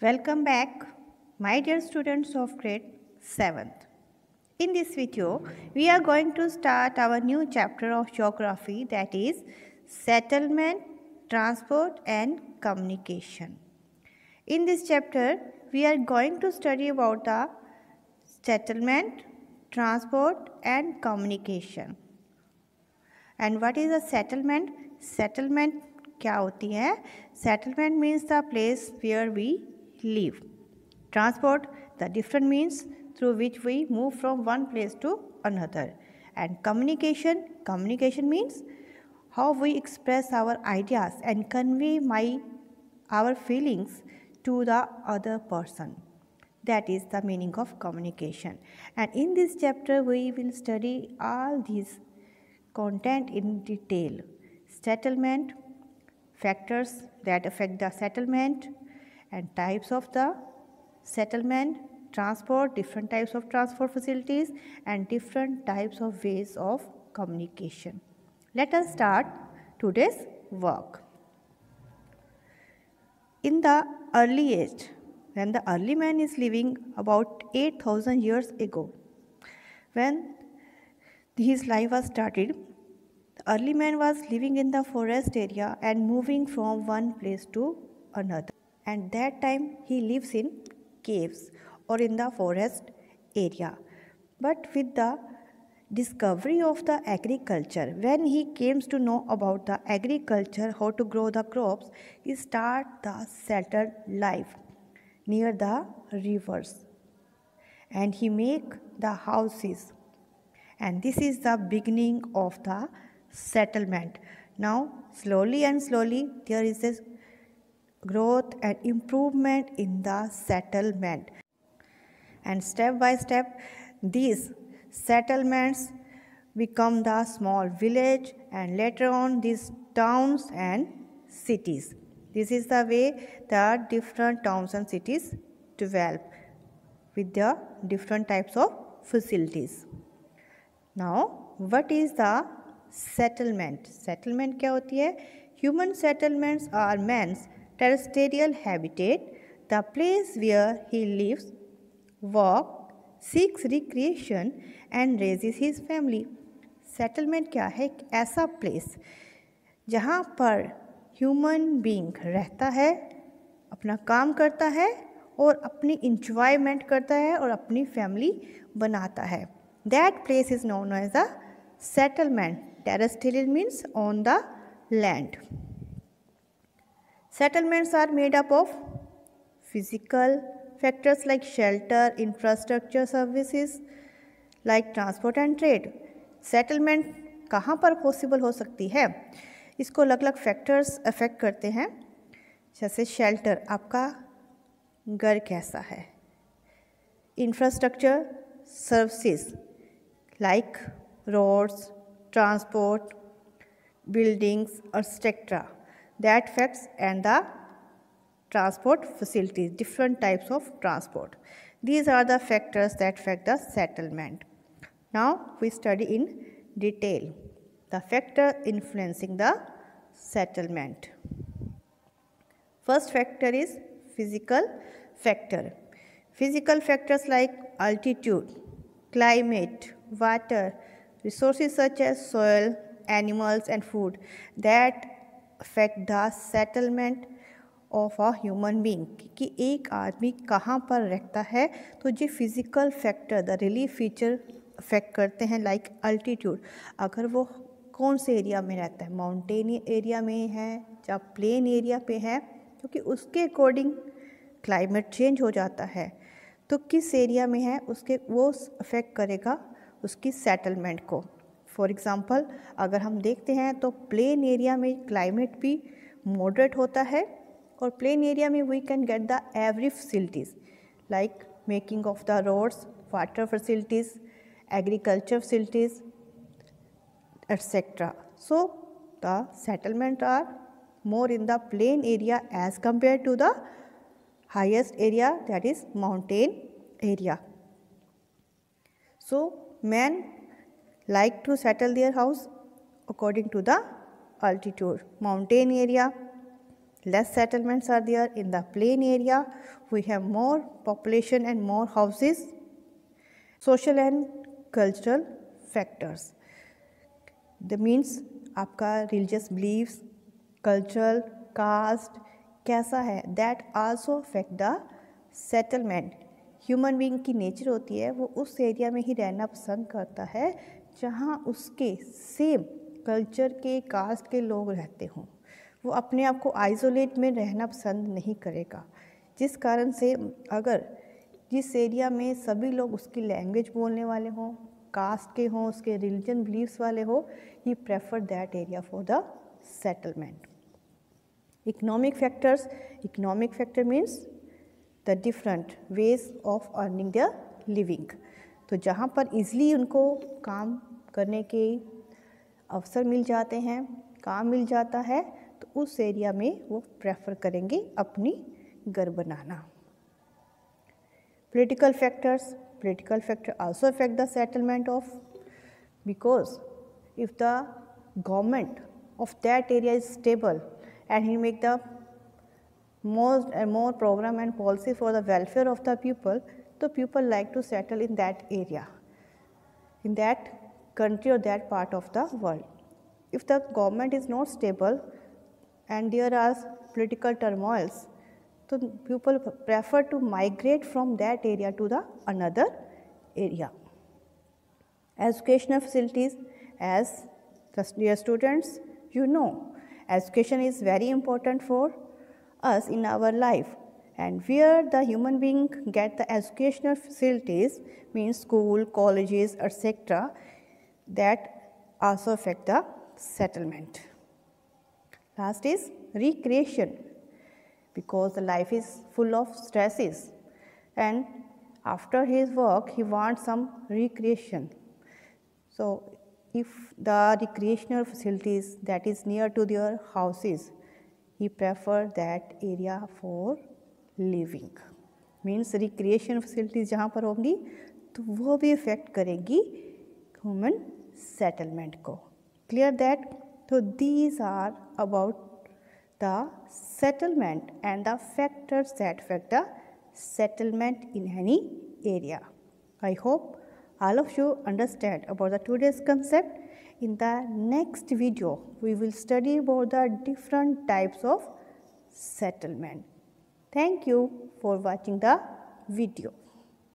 Welcome back, my dear students of grade 7th. In this video, we are going to start our new chapter of geography, that is settlement, transport and communication. In this chapter, we are going to study about the settlement, transport and communication. And what is a settlement? Settlement क्या होती है? Settlement means the place where we live. Transport, the different means through which we move from one place to another. And communication means how we express our ideas and convey our feelings to the other person. That is the meaning of communication. And in this chapter, we will study all these content in detail. Settlement, factors that affect the settlement and types of the settlement, transport, different types of transport facilities and different types of ways of communication. Let us start today's work. In the early age, when the early man is living about 8,000 years ago, when his life was started, the early man was living in the forest area and moving from one place to another. And that time he lives in caves or in the forest area. But with the discovery of the agriculture, when he came to know about the agriculture, how to grow the crops, he start the settled life near the rivers. And he make the houses. And this is the beginning of the settlement. Now, slowly and slowly, there is this growth and improvement in the settlement. And step by step, these settlements become the small village and later on these towns and cities. This is the way the different towns and cities develop with the different types of facilities. Now, what is the settlement? Settlement क्या होती है? Human settlements are man's terrestrial habitat, the place where he lives, works, seeks recreation and raises his family. Settlement क्या है? एक ऐसा place जहाँ पर human being रहता है, अपना काम करता है और अपनी enjoyment करता है और अपनी family बनाता है. That place is known as a settlement. Terrestrial means on the land. Settlements are made up of physical factors like shelter, infrastructure services like transport and trade. Settlement कहाँ पर possible हो सकती है? इसको अलग-अलग factors affect करते हैं. जैसे shelter, आपका घर कैसा है? Infrastructure services like roads, transport, buildings, etc. That affects and the transport facilities, different types of transport. These are the factors that affect the settlement. Now we study in detail the factor influencing the settlement. First factor is physical factor. Physical factors like altitude, climate, water, resources such as soil, animals and food that affect the settlement of a human being. कि एक आदमी कहाँ पर रहता है तो ये physical factor, the relief feature affect करते हैं like altitude. अगर वो कौन से एरिया में रहता है, माउंटेन एरिया में है या प्लेन एरिया पे है, क्योंकि उसके अकॉर्डिंग क्लाइमेट चेंज हो जाता है. तो किस एरिया में है उसके वो अफेक्ट करेगा उसकी सेटलमेंट को. फॉर एग्ज़ाम्पल अगर हम देखते हैं तो प्लेन एरिया में क्लाइमेट भी मॉडरेट होता है और प्लेन एरिया में we can get the every facilities like making of the roads, water facilities, agriculture facilities etc. So the settlement are more in the plain area as compared to the highest area, that is mountain area. So men like to settle their house according to the altitude. Mountain area Less settlements are there in the plain area. We have more population and more houses. Social and cultural factors. That means आपका religious beliefs, cultural, caste कैसा है, that also affect the settlement. Human being की nature होती है वो उस area में ही रहना पसंद करता है जहाँ उसके सेम कल्चर के कास्ट के लोग रहते हों. वो अपने आप को आइसोलेट में रहना पसंद नहीं करेगा. जिस कारण से अगर जिस एरिया में सभी लोग उसकी लैंग्वेज बोलने वाले हों, कास्ट के हों, उसके रिलीजन बिलीव्स वाले हो, he prefer that area for the settlement. Economic factors. Economic factor means the different ways of earning their living. तो जहाँ पर इजली उनको काम करने के अवसर मिल जाते हैं, काम मिल जाता है, तो उस एरिया में वो प्रेफर करेंगे अपनी घर बनाना. Political factors. Political factor also affect the settlement of, because if the government of that area is stable and he make the more program and policy for the welfare of the people, so people like to settle in that area, in that country or that part of the world. If the government is not stable and there are political turmoils, so people prefer to migrate from that area to the another area. Educational facilities. As dear students, you know, education is very important for us in our life, and where the human being get the educational facilities means school, colleges, etc., that also affect the settlement. Last is recreation, because the life is full of stresses and after his work he wants some recreation. So if the recreational facilities that is near to their houses, he prefer that area for living. Means recreation facilities जहाँ पर होंगी तो वो भी affect करेगी human settlement को. Clear that? So these are about the settlement and the factors that affect the settlement in any area. I hope all of you understand about the today's concept. In the next video, we will study about the different types of settlement. Thank you for watching the video.